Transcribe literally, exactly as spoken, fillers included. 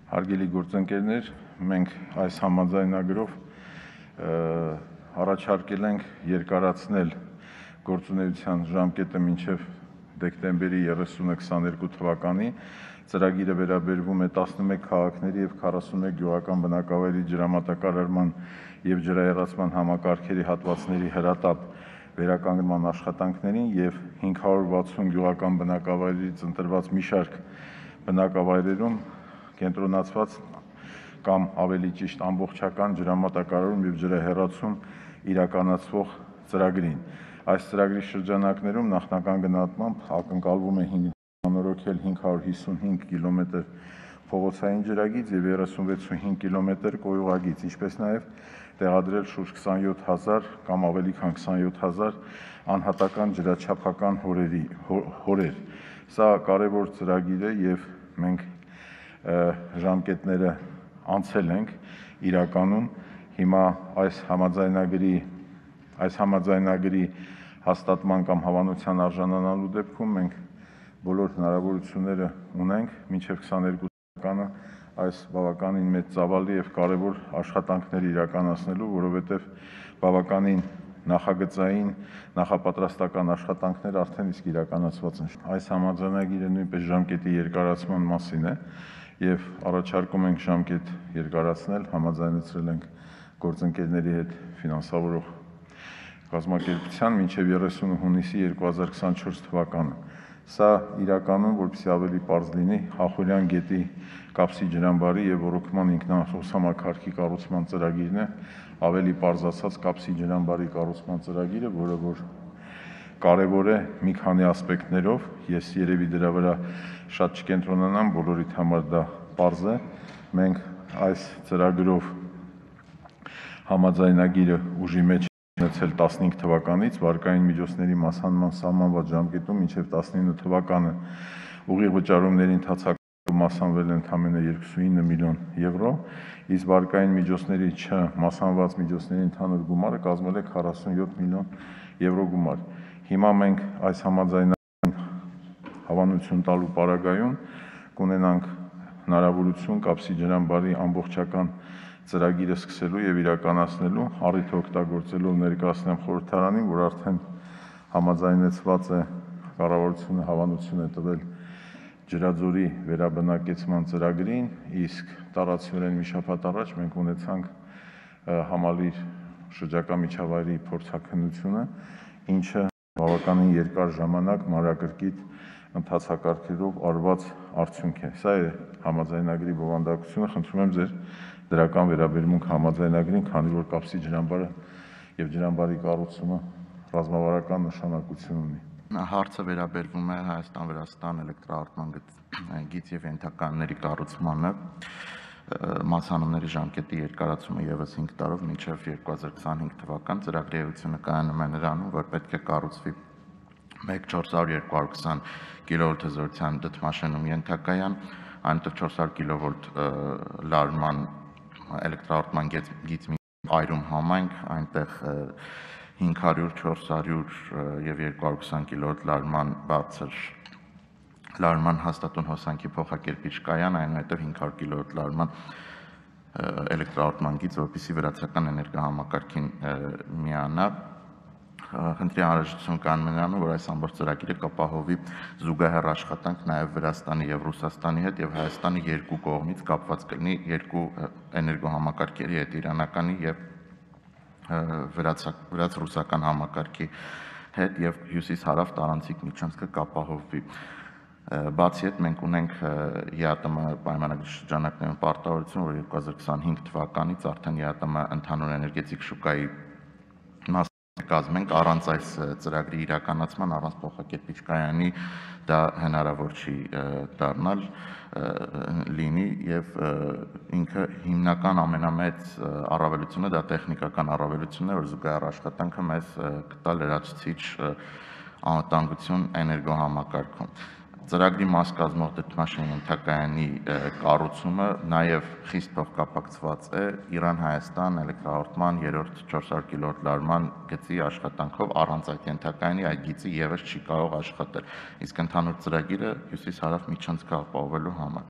Հարգելի գործընկերներ, մենք այս համաձայնագրով առաջարկել ենք երկարացնել գործունեության ժամկետը մինչև դեկտեմբերի երեսունը քսաներկու թվականի։ Ծրագիրը վերաբերվում է տասնմեկ քաղաքների և քառասունմեկ գյուղական բնակավայրի ջրամատակարարման և ջրահեռացման համակարգերի հատվածների հրատապ վերականգնման աշխատանքներին և հինգ հարյուր վաթսուն գյուղական բնակավայրերից ընտրված մի շարք բնակավայրերում կենտրոնացված կամ ավելի ճիշտ ամբողջական ջրամատակարարում և ջրահեռացում իրականացվող ծրագրին։ Այս ծրագրի շրջանակներում նախնական գնահատմամբ ակնկալվում է անորոգել հինգ հարյուր հիսունհինգ կիլոմետր փողոցային ջրագիծ և երեսունվեց ու հինգ կիլոմետր կոյուղագիծ, ինչպես նաև տեղադրել շուրջ քսանյոթ հազար կամ ավելի քան քսանյոթ հազար անհատական ջրաչափական հորեր։ Սա կարևոր ծրագիր է և մենք ժամկետները անցել ենք իրականում։ Հիմա այս համաձայնագրի այս համաձայնագրի հաստատման կամ հավանության արժանանալու դեպքում մենք բոլոր հնարավորությունները ունենք մինչև քսաներկու թվականը այս բավականին մեծ ծավալի և կարևոր աշխատանքներ իրականացնելու, որովհետև բավականին նախագծային նախապատրաստական աշխատանքներ արդեն իսկ իրականացված են։ Այս համաձայնագիրը նույնպես ժամկետի երկարացման մասին է և առաջարկում ենք ժամկետ երկարացնել, համաձայնեցրել ենք գործընկերների հետ ֆինանսավորող կազմակերպության մինչև երեսունը հունիսի երկու հազար քսանչորս թվականը։ Սա իրականում, որպեսզի ավելի պարզ լինի, Ախուրյան գետի կապսի ջրամբարի և ոռոգման ինքնահոսամաքարխի կառուցման ծրագիրն է, ավելի պարզ ասած կապսի ջրամբարի կառուցման ծրագիրը, որը որ կարևոր է մի քանի ասպեկտներով, ես երևի դրա վրա շատ չկենտրոնանամ, բոլորիդ համար դա պարզ է։ Մենք այս ծրագրով համաձայնագիրը ուժի մեջ ունեցել տասնհինգ թվականից, վարկային միջոցների մասհանման սահմանված ժամկետում մինչև տասնինը թվականը ուղիղ վճարումների ընթացքում մասհանվել է ընդամենը երկուսունինը միլիոն եվրո, իսկ վարկային միջոցների չմասհանված միջոցների ընդհանուր գումարը կազմել է քառասունյոթ միլիոն եվրո գումար։ Հիմա մենք այս համաձայնագրին հավանություն տալու պարագայում կունենանք հնարավորություն կապսի ջրամբարի ամբողջական ծրագիրը սկսելու և իրականացնելու, առիթը օգտագործելով ներկայացնեմ խորհրդարանին, որ արդեն համաձայնեցված է, կառավարությունը հավանություն է տվել Ջրաձորի վերաբնակեցման ծրագրին, իսկ տարածքորեն մի շաբաթ առաջ մենք ունեցանք Համալիր շրջակա միջավայրի փորձաքննությունը, ինչը բավականին երկար ժամանակ մանրակրկիտ ընթացակարգերով արված արդյունք է։ Սա է համաձայնագրի բովանդակությունը, խնդրում եմ ձեր դրական վերաբերմունք համաձայնագրին, քանի որ կապսի ջրամբարը և ջրամբարի կառուցումը ռազմավարական նշանակություն ունի։ Հարցը վերաբերվում է Հայաստան-Վրաստան էլեկտրաառցման գիծ և ենթականների կառուցմանը, մասհանումների ժամկետի երկարացումը ևս հինգ տարով մինչև երկու հազար քսանհինգ թվական։ Ծրագրի էությունը կայանում է նրանում, որ պետք է կառուցվի մեկ չորս հարյուր երկու հարյուր քսան կիլովոլտ հզորության դդմաշենում ենթակայան, այնտեղ չորս հարյուր կիլովոլտ լարման էլեկտրաառցման գիծ մի այրում համայնք, այնտեղ հինգ հարյուր, չորս հարյուր և երկու հարյուր քսան կիլովոլտ լարման բարձր լարման հաստատուն հոսանքի փոխակերպիչ կայան, այնուհետև հինգ հարյուր կիլովոլտ լարման էլեկտրաառցման գիծ, որպեսզի վրացական էներգահամակարգին միանա։ Խնդրի անհրաժեշտություն կայանում է նրանում, որ այս ամբողջ ծրագիրը կապահովի զուգահեռ աշխատանք նաև Վրաստանի և Ռուսաստանի հետ և Հայաստանը երկու կողմից կապված կլինի երկու էներգոհամակարգերի հետ՝ իրանականի և վրաց-ռուսական համակարգի հետ, և հյուսիս-հարավ տարանցիկ միջանցքը կապահովվի։ Բացի այդ, մենք ունենք ԵԱՏՄ պայմանագրի շրջանակներում պարտավորություն, որ երկու հազար քսանհինգ թվականից արդեն ԵԱՏՄ ընդհանուր էներգետիկ շուկայի մաս կազմենք, առանց այս ծրագրի իրականացման, առանց փոխակերպիչ կայանի դա հնարավոր չի դառնալ լինի և ինքը հիմնական ամենամեծ առավելությունը դա տեխնիկական առավելությունն է, որ զուգահեռ աշխատանքը մեզ կտա լրացուցիչ անվտանգություն էներգոհամակարգում։ Ծրագրի մաս կազմող դդմաշեն ենթակայանի կառուցումը նաև խիստ փոխկապակցված է Իրան-Հայաստան էլեկտրաառցման երրորդ չորս հարյուր կիլովոլտ լարման գծի աշխատանքով, առանց այդ ենթակայանի այդ գիծը ևս չի կարող աշխատել, իսկ ընդհանուր ծրագիրը հյուսիս-հարավ միջանցքը ապահովելու համար։